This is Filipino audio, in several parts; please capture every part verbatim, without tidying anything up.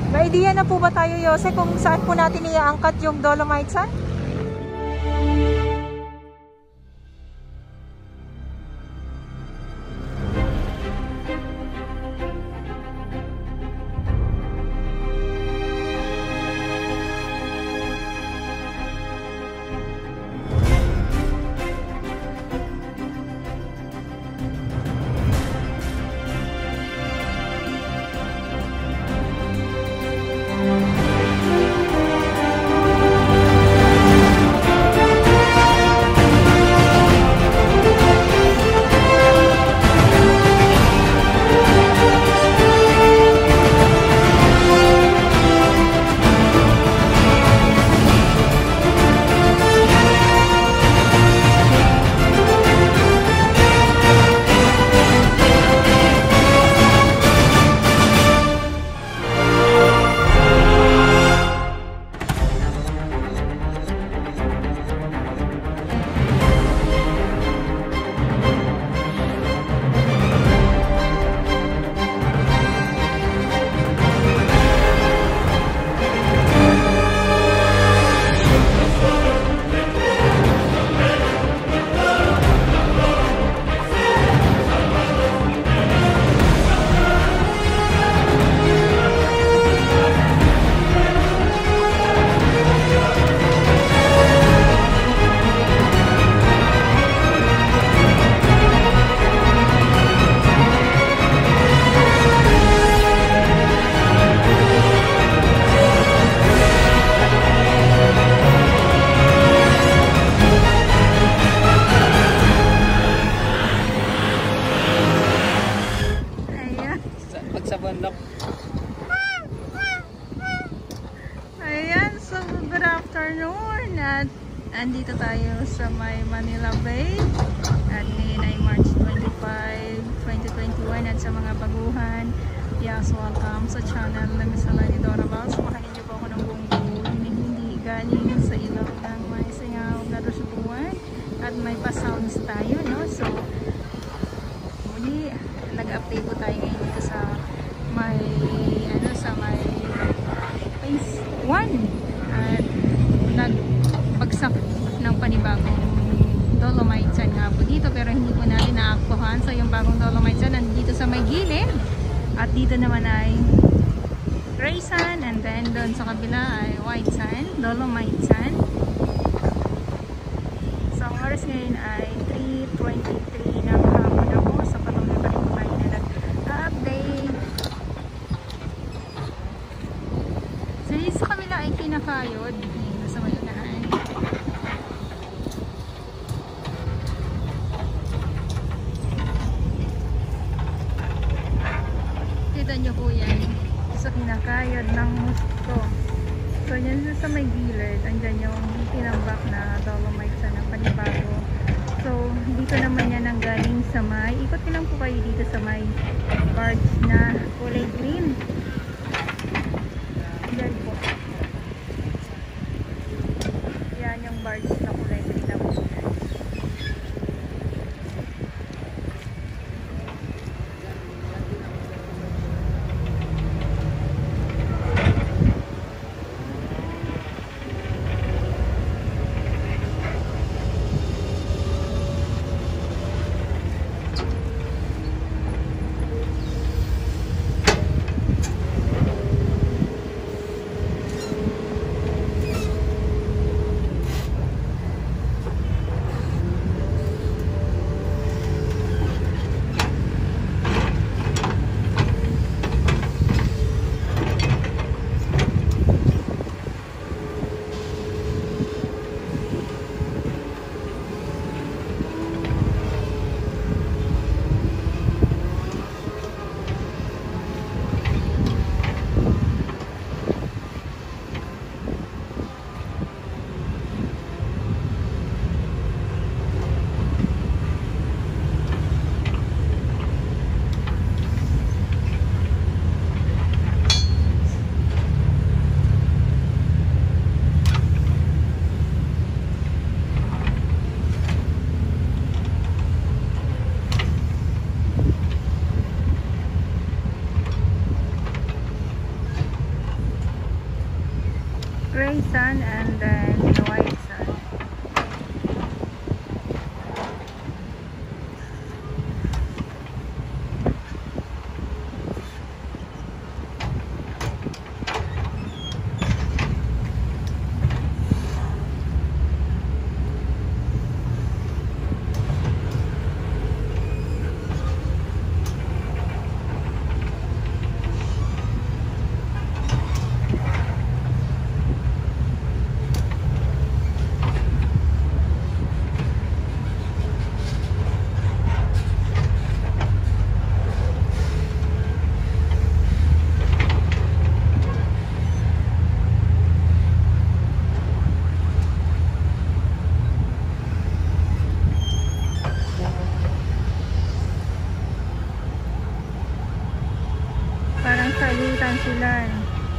May idea na po ba tayo, Yose, kung saan po natin iaangkat yung Dolomite Sand? Ayan, so good afternoon at andito tayo sa may Manila Bay at ngayon ay March twenty-five, twenty twenty-one at sa mga baguhan, yes, welcome sa channel na Miss Alani Dora Vals. Makanin niyo po ako ng buong buo, hindi galing sa ilong ng may singaw na rusubuan at may pa-sounds tayo, no? So muli nag-update po tayo ngayon dito sa may ano sa may phase one at nagbagsak ng panibagong Dolomite Sand nga po dito, pero hindi po natin naaktuhan. So yung bagong Dolomite Sand nandito sa may gilid at dito naman ay gray sand, and then doon sa kabila ay white sand, Dolomite Sand. So ang oras ngayon ay three twenty-three ng hapon ako. So patuloy pa rin po tayo na nag-update. So yung sa kabila ay kinakayod sa may unahan. Kita nyo po yan sa kinakayod ng Musto. So yan sa may gilid, andyan yung tinambak na Dolomite Sand ng panibago. So dito naman yan ang galing sa may, ikot lang po kayo dito sa may barge na kulay green. Yan po. Yan yung barge na kulay green na po. gray sand and then the white sand. Parang salutan sila eh.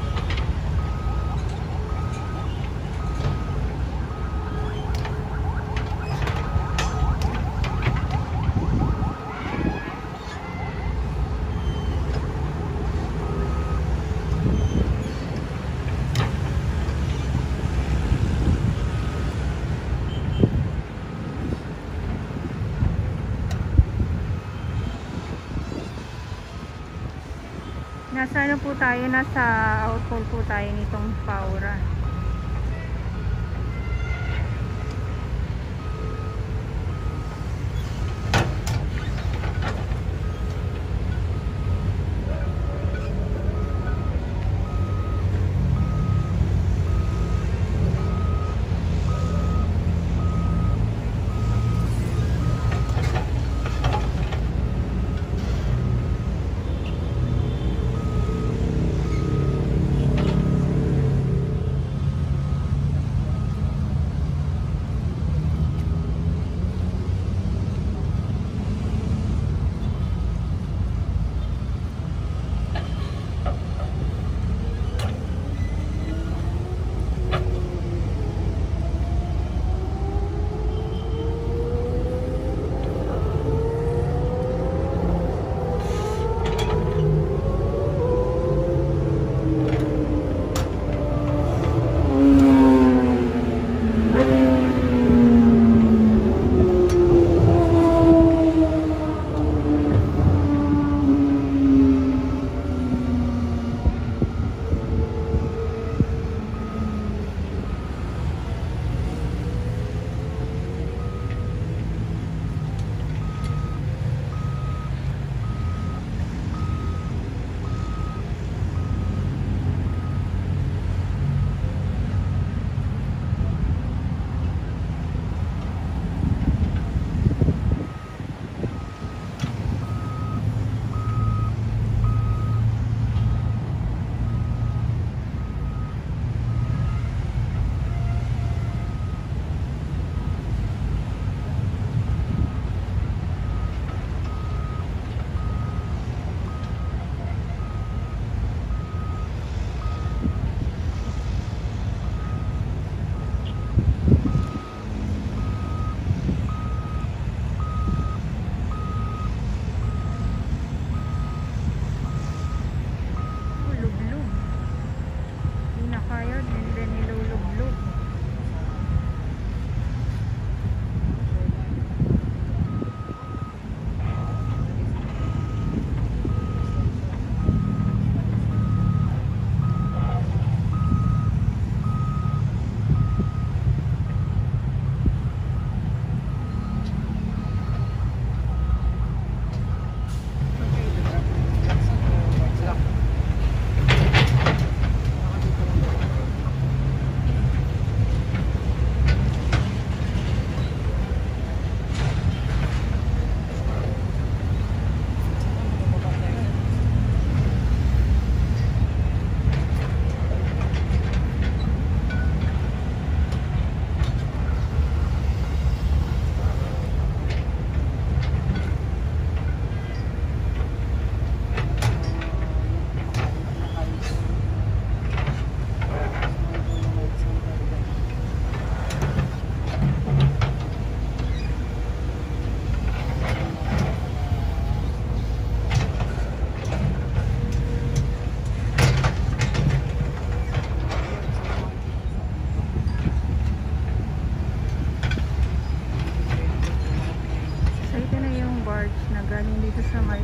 Nasa ano po tayo, nasa outfall po tayo nitong Paura.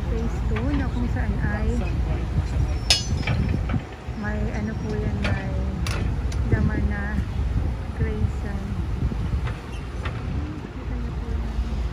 phase two na kung saan ay may ano po yan, may laman na Grayson. Kita niyo po yan.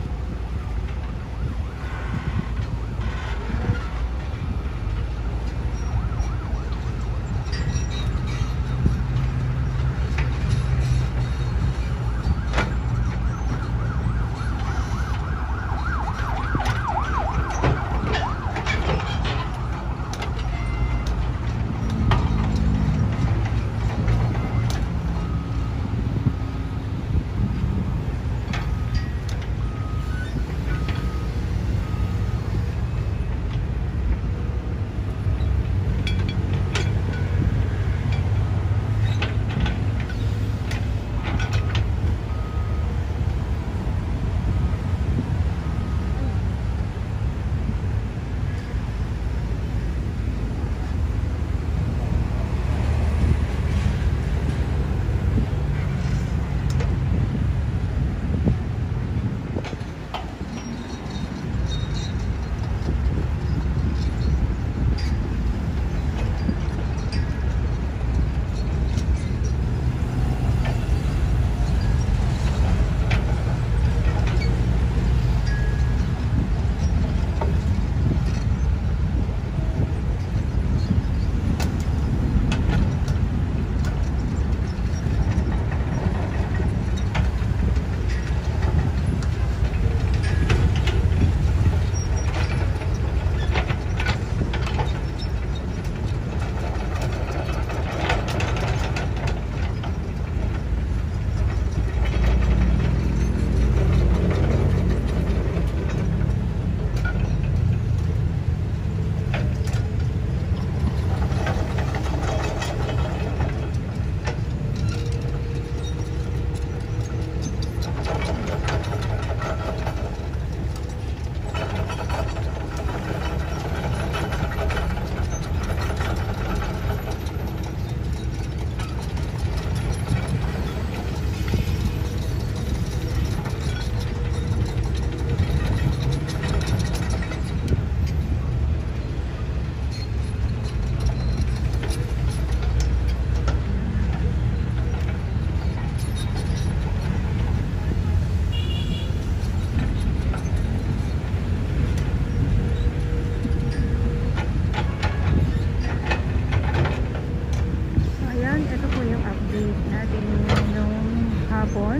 Hapon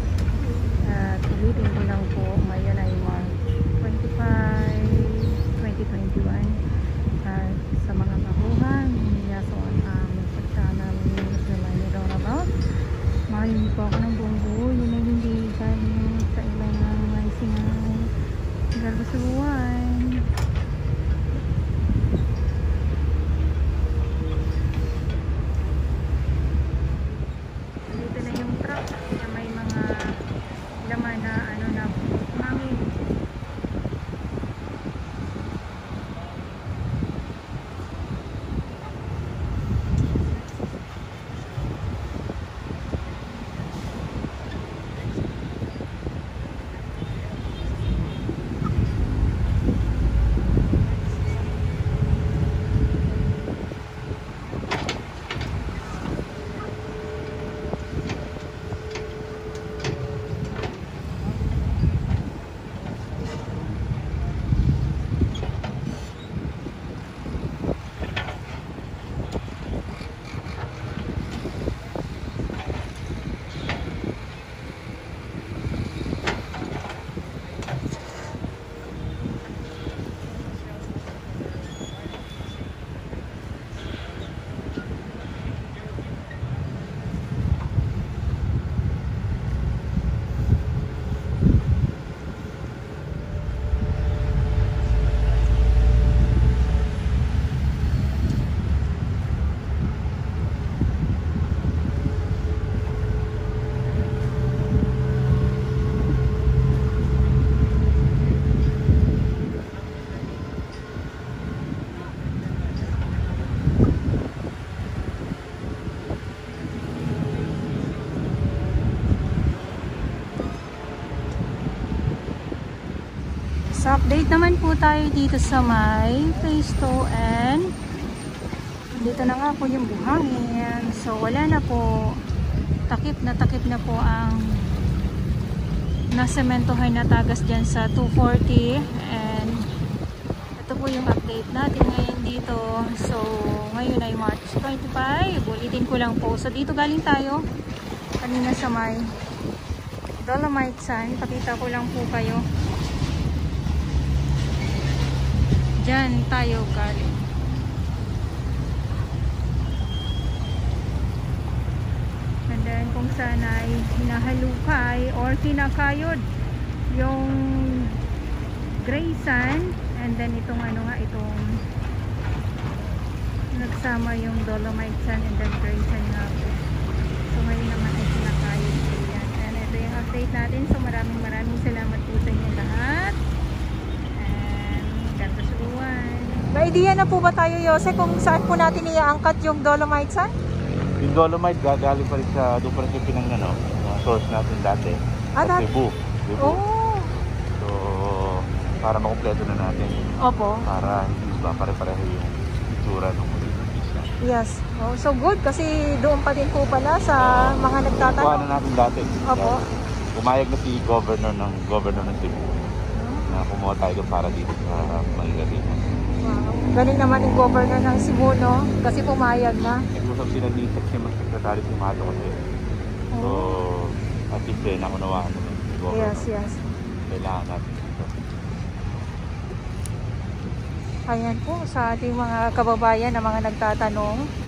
at ulitin ko lang po, ngayon ay March twenty-five, twenty twenty-one at sa mga baguhan yason ang um, pagsama namin naman ni Rorabout mahalin po ako ng buong buo, yun ay hindi galing sa ibang mga sinang galbasuan. Dito na yung truck na may mga laman na ano na mangin. Update naman po tayo dito sa may phase two and dito na nga po yung buhangin. So wala na po. Takip na takip na po ang nasementohan na tagas dyan sa two forty. And ito po yung update natin ngayon dito. So ngayon ay March twenty-five. Ulitin ko lang po. So dito galing tayo kanina sa may Dolomite Sand. Pakita ko lang po kayo. Diyan tayo galing. And then kung saan ay hinahalukay or kinakayod yung gray sand. And then itong ano nga, itong nagsama yung Dolomite Sand and then gray sand nga po. So ngayon naman ay kinakayod po yan. And ito yung update natin. So maraming maraming salamat po sa inyo lahat. May idea na po ba tayo, Jose, kung saan po natin i-angkat yung Dolomite Sand? Yung Dolomite gagaling pa rin sa doon pa rin sa pinang ano, source natin dati. Ah, sa Cebu. Cebu. Oh. So, para makumpleto na natin. Opo. Para hindi ba pare-pareho yung itsura ng pizza. Yes. Oh, so good kasi doon pa din po pala sa uh, mga nagtatanong. Kuha na natin dati. Opo. Pumayag na si governor ng governor ng Cebu. Hmm. Na kumuha tayo doon para dito sa Magdalena. Wow. Galing naman yung governor ng Cebu, no? Kasi pumayag na. Nag-usap sila ni Secretary Secretary si Mato kasi. Oh. So, at least eh, nakunawaan naman si governor. Yes, yes. Kailangan natin ito. Ayan po, sa ating mga kababayan na mga nagtatanong.